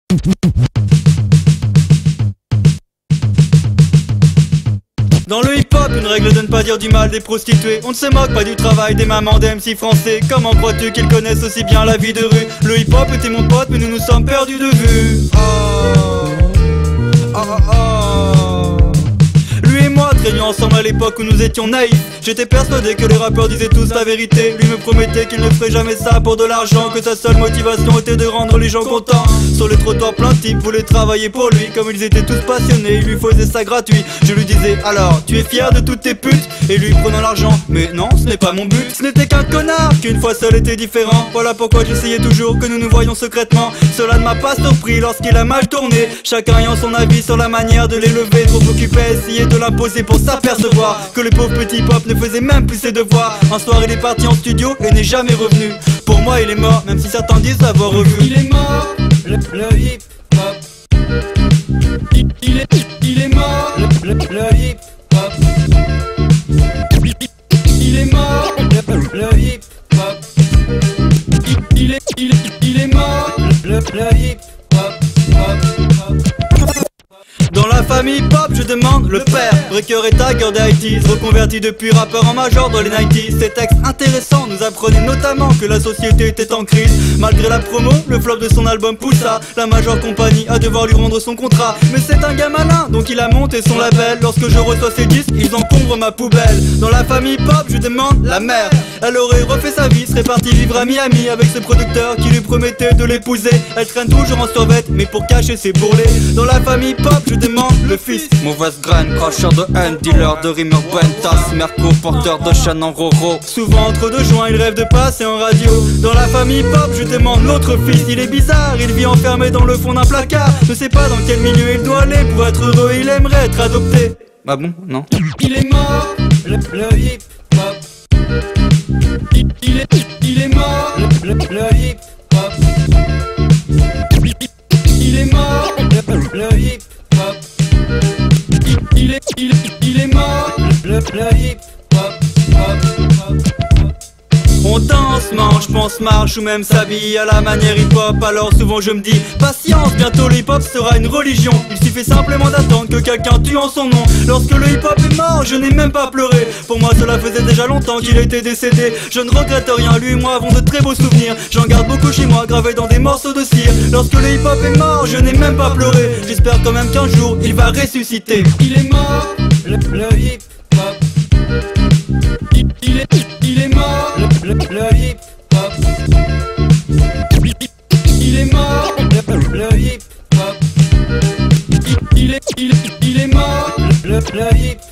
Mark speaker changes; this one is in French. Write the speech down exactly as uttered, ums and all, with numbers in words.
Speaker 1: Dans le hip-hop, une règle de ne pas dire du mal des prostituées. On ne se moque pas du travail des mamans des M C français. Comment crois-tu qu'ils connaissent aussi bien la vie de rue? Le hip-hop était mon pote, mais nous nous sommes perdus de vue. Oh, oh, oh, oh. Lui et moi traînions ensemble à l'époque où nous étions naïfs. J'étais persuadé que les rappeurs disaient tous la vérité. Lui me promettait qu'il ne ferait jamais ça pour de l'argent, que sa seule motivation était de rendre les gens contents. Sur les trottoirs, plein de types voulaient travailler pour lui. Comme ils étaient tous passionnés, il lui faisait ça gratuit. Je lui disais alors, tu es fier de toutes tes putes? Et lui prenant l'argent, mais non, ce n'est pas mon but. Ce n'était qu'un connard, qu'une fois seul était différent. Voilà pourquoi j'essayais toujours que nous nous voyions secrètement. Cela ne m'a pas surpris lorsqu'il a mal tourné, chacun ayant son avis sur la manière de l'élever. Trop occupé à essayer de l'imposer pour s'apercevoir que le pauvre petit pop ne faisait même plus ses devoirs. Un soir il est parti en studio et n'est jamais revenu. Pour moi il est mort, même si certains disent avoir revu. Il est mort, le, le hip hop. Il, il, est, il est mort, le, le, le hip hop. Il est mort, le, le hip hop. Il, il, est, il, il est mort, le, le hip hop, hop, hop. Dans la famille pop, je demande le père. Breaker et Tiger des I Ts, reconverti depuis rappeur en major dans les quatre-vingt-dix. Ces textes intéressants nous apprenaient notamment que la société était en crise. Malgré la promo, le flop de son album poussa la Major Company à devoir lui rendre son contrat. Mais c'est un gars malin, donc il a monté son label. Lorsque je reçois ses disques, ils encombrent ma poubelle. Dans la famille pop, je demande la mère. Elle aurait refait sa vie, serait partie vivre à Miami avec ce producteur qui lui promettait de l'épouser. Elle traîne toujours en survêt, mais pour cacher ses bourrelets. Dans la famille pop, je demande le fils. Mauvaise graine, cracheur de haine, dealer de rimeur Buentas, Merco, porteur de chaîne en roro. Souvent entre deux joints, il rêve de passer en radio. Dans la famille pop, je demande l'autre fils. Il est bizarre, il vit enfermé dans le fond d'un placard. Ne sait pas dans quel milieu il doit aller pour être heureux, il aimerait être adopté. Ah bon? Non. Il est mort, le, le hip hop. Il, il, est, il est mort, le, le, le hip hop. Il est mort, le, le hip hop. Il, il, est, il, il est mort, le, le hip hop, hop, hop, hop. On danse, mange, pense, marche ou même s'habille à la manière hip-hop. Alors souvent je me dis, patience, bientôt le hip-hop sera une religion. Il suffit simplement d'attendre que quelqu'un tue en son nom. Lorsque le hip-hop est mort, je n'ai même pas pleuré. Pour moi cela faisait déjà longtemps qu'il était décédé. Je ne regrette rien, lui et moi avons de très beaux souvenirs. J'en garde beaucoup chez moi, gravés dans des morceaux de cire. Lorsque le hip-hop est mort, je n'ai même pas pleuré. J'espère quand même qu'un jour, il va ressusciter. Il est mort, le, le hip-hop. Il, il, est, il est mort, le, le, le hip hop. Il est mort, le, le hip hop. Il, il, est, il, il est mort, le, le hip